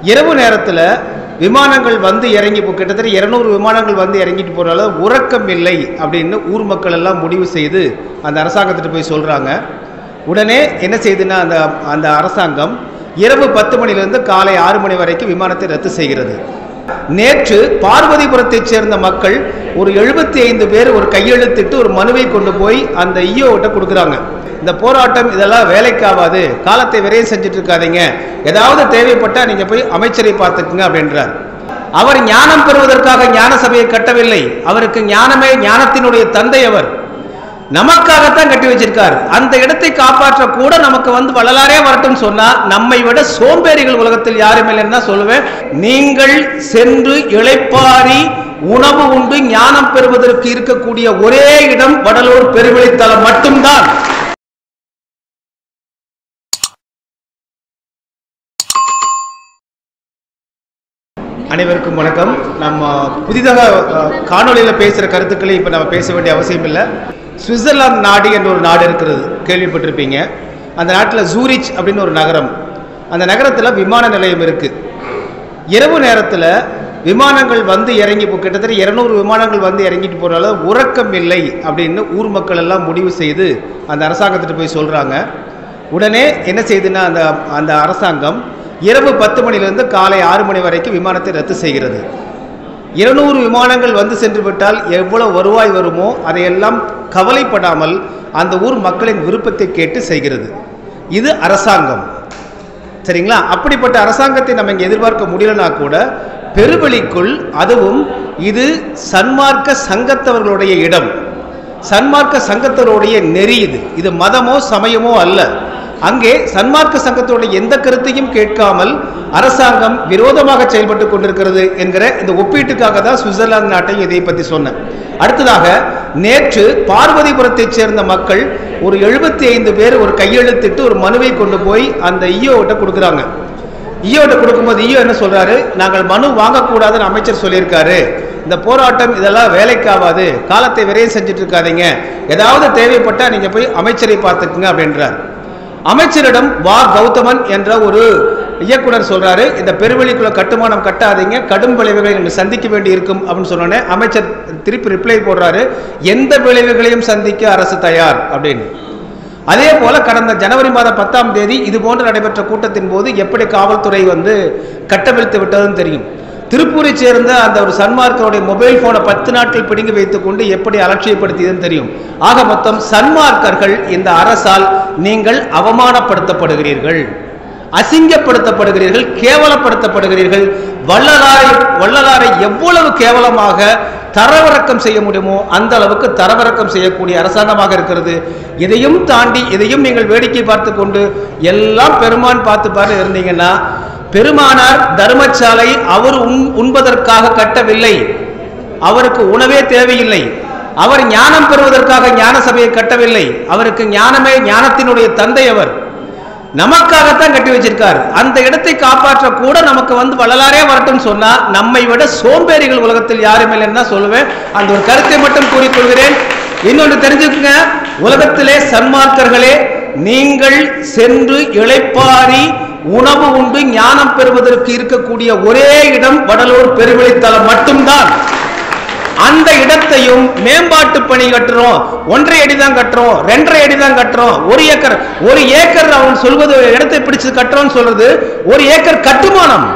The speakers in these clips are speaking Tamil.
இரவு நேரத்தில் விமானங்கள் வந்து இறங்கி கிட்டத்தட்ட 200 விமானங்கள் வந்து இறங்கிட்டு போகிற அளவு உறக்கம் இல்லை அப்படின்னு ஊர் மக்கள் எல்லாம் முடிவு செய்து அந்த அரசாங்கத்திட்ட போய் சொல்கிறாங்க. உடனே என்ன செய்யுதுன்னா அந்த அரசாங்கம் இரவு 10 மணிலிருந்து காலை 6 மணி வரைக்கும் விமானத்தை ரத்து செய்கிறது. நேற்று பார்வதிபுரத்தைச் சேர்ந்த மக்கள் ஒரு 75 பேர் ஒரு கையெழுத்திட்டு ஒரு மனுவை கொண்டு போய் அந்த ஈஓட்ட கொடுக்குறாங்க. இந்த போராட்டம் இதெல்லாம் வேலைக்காவாது, காலத்தை விரைவு செஞ்சுட்டு இருக்காதீங்க, ஏதாவது தேவைப்பட்டா நீங்க போய் அமைச்சரை பார்த்துக்குங்க அப்படின்றார். அவர் ஞானம் பெறுவதற்காக ஞான சபையை கட்டவில்லை, அவருக்கு ஞானமே ஞானத்தினுடைய தந்தை, அவர் நமக்காகத்தான் கட்டி வச்சிருக்கார். அந்த இடத்தை காப்பாற்ற கூட நமக்கு வந்து வள்ளலாரே வரட்டும் சொன்னா நம்மை விட சோம்பேறிகள் உலகத்தில் யாரும் இல்லைன்னு தான் சொல்லுவேன். நீங்கள் சென்று இளைப்பாரி உணவு உண்டு ஞானம் பெறுவதற்கு இருக்கக்கூடிய ஒரே இடம் வடலூர் பெருவழித்தலம் மட்டும்தான். அனைவருக்கும் வணக்கம். நம்ம புதிதாக காணொலியில் பேசுகிற கருத்துக்களை இப்போ நம்ம பேச வேண்டிய அவசியம் இல்லை. சுவிட்சர்லாந்து நாடு என்ற ஒரு நாடு இருக்கிறது, கேள்விப்பட்டிருப்பீங்க. அந்த நாட்டில் ஜூரிச் அப்படின்னு ஒரு நகரம், அந்த நகரத்தில் விமான நிலையம் இருக்குது. இரவு நேரத்தில் விமானங்கள் வந்து இறங்கி கிட்டத்தட்ட 200 விமானங்கள் வந்து இறங்கிட்டு போகிற அளவு உறக்கம் இல்லை அப்படின்னு ஊர் மக்கள் எல்லாம் முடிவு செய்து அந்த அரசாங்கத்திட்ட போய் சொல்கிறாங்க. உடனே என்ன செய்யுதுன்னா அந்த அரசாங்கம் இரவு 10 மணிலிருந்து காலை 6 மணி வரைக்கும் விமானத்தை ரத்து செய்கிறது. 200 விமானங்கள் வந்து சென்று விட்டால் எவ்வளவு வருவாய் வருமோ அதையெல்லாம் கவலைப்படாமல் அந்த ஊர் மக்களின் விருப்பத்தை கேட்டு செய்கிறது. இது அரசாங்கம், சரிங்களா? அப்படிப்பட்ட அரசாங்கத்தை நம்ம இங்கே எதிர்பார்க்க முடியலனா கூட பெருவெளிக்குள், அதுவும் இது சன்மார்க்க சங்கத்தவர்களுடைய இடம், சன்மார்க்க சங்கத்தவருடைய நெறி, இது மதமோ சமயமோ அல்ல. அங்கே சன்மார்க்க சங்கத்தோட எந்த கருத்தையும் கேட்காமல் அரசாங்கம் விரோதமாக செயல்பட்டு கொண்டிருக்கிறது என்கிற இந்த ஒப்பீட்டுக்காக தான் சுவிட்சர்லாந்து நாட்டை இதை பற்றி சொன்னேன். அடுத்ததாக, நேற்று பார்வதிபுரத்தைச் சேர்ந்த மக்கள் ஒரு 75 பேர் ஒரு கையெழுத்திட்டு ஒரு மனுவை கொண்டு போய் அந்த ஈஓட்ட கொடுக்குறாங்க. ஈஓட்ட கொடுக்கும்போது ஈஓ என்ன சொல்றாரு, நாங்கள் மனு வாங்கக்கூடாதுன்னு அமைச்சர் சொல்லியிருக்காரு, இந்த போராட்டம் இதெல்லாம் வேலைக்காவாது, காலத்தை விரைவு செஞ்சுட்டு இருக்காதீங்க, ஏதாவது தேவைப்பட்டா நீங்க போய் அமைச்சரை பார்த்துக்குங்க அப்படின்றார். அமைச்சரிடம் வா கௌதமன் என்ற ஒரு இயக்குனர் சொல்றாரு, இந்த பெருவெளிக்குள்ள கட்டுமானம் கட்டாதீங்க, கடும் விளைவுகளை நீங்கள் சந்திக்க வேண்டி இருக்கும் அப்படின்னு சொன்னோன்னே அமைச்சர் திருப்பி ரிப்ளை போடுறாரு, எந்த விளைவுகளையும் சந்திக்க அரசு தயார் அப்படின்னு. அதே போல கடந்த ஜனவரி மாதம் 10ஆம் தேதி இது போன்று நடைபெற்ற கூட்டத்தின் போது எப்படி காவல்துறை வந்து கட்டவிழ்த்து விட்டதுன்னு தெரியும். திருப்பூரை சேர்ந்த அந்த ஒரு சன்மார்க்கருடைய மொபைல் போனை 10 நாட்கள் பிடுங்கி வைத்துக் கொண்டு எப்படி அலட்சியப்படுத்தியதுன்னு தெரியும். ஆக மொத்தம் சன்மார்க்கர்கள் இந்த அரசால் நீங்கள் அவமானப்படுத்தப்படுகிறீர்கள், அசிங்கப்படுத்தப்படுகிறீர்கள், கேவலப்படுத்தப்படுகிறீர்கள். வள்ளலாரை எவ்வளவு கேவலமாக தரவிறக்கம் செய்ய முடியுமோ அந்த அளவுக்கு தரவிறக்கம் செய்யக்கூடிய அரசாங்கமாக இருக்கிறது. இதையும் தாண்டி இதையும் நீங்கள் வேடிக்கை பார்த்து கொண்டு எல்லாம் பெருமான் பார்த்து பார்த்து இருந்தீங்கன்னா, பெருமானார் தர்மசாலை அவர் உண்பதற்காக கட்டவில்லை, அவருக்கு உணவே தேவையில்லை, அவர் ஞானம் பெறுவதற்காக ஞான சபையை கட்டவில்லை, அவருக்கு ஞானமே ஞானத்தினுடைய தந்தை, அவர் நமக்காகத்தான் கட்டி வச்சிருக்கார். அந்த இடத்தை காப்பாற்ற கூட நமக்கு வந்து வள்ளலாரே வரட்டும் சொன்னா நம்மை விட சோம்பேறிகள் உலகத்தில் யாரும் இல்லைன்னு தான் சொல்லுவேன். அந்த ஒரு கருத்தை மட்டும் கூறிக்கொள்கிறேன். இன்னொன்று தெரிஞ்சுக்குங்க, உலகத்திலே சன்மார்க்கர்களே, நீங்கள் சென்று இளைப்பாரி உணவு உண்டு ஞானம் பெறுவதற்கு இருக்கக்கூடிய ஒரே இடம் வடலூர் பெருவழித்தலம் மட்டும்தான். அந்த இடத்தையும் மேம்பாட்டு பணி கட்டுறோம், 1.5 அடி தான் கட்டுறோம், 2.5 அடி தான் கட்டுறோம், 1 ஏக்கர் அவன் சொல்வது இடத்தை பிடிச்சு கட்டுறோம்னு சொல்றது 1 ஏக்கர் கட்டுமானம்.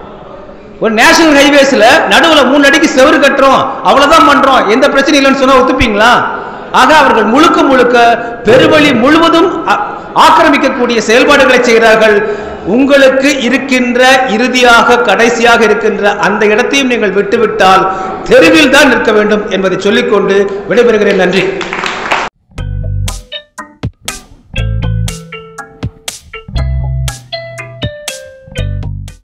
ஒரு நேஷனல் ஹைவேஸ்ல நடுவுல 3 அடிக்கு செவரு கட்டுறோம், அவ்வளவுதான் பண்றோம், எந்த பிரச்சனையும் இல்லைன்னு சொன்னா ஒத்துப்பீங்களா? ஆக அவர்கள் முழுக்க பெருவழி முழுவதும் ஆக்கிரமிக்கக்கூடிய செயல்பாடுகளை செய்கிறார்கள். உங்களுக்கு இருக்கின்ற இறுதியாக கடைசியாக இருக்கின்ற அந்த இடத்தையும் நீங்கள் விட்டுவிட்டால் தெருவில் தான் நிற்க வேண்டும் என்பதை சொல்லிக்கொண்டு விடைபெறுகிறேன். நன்றி.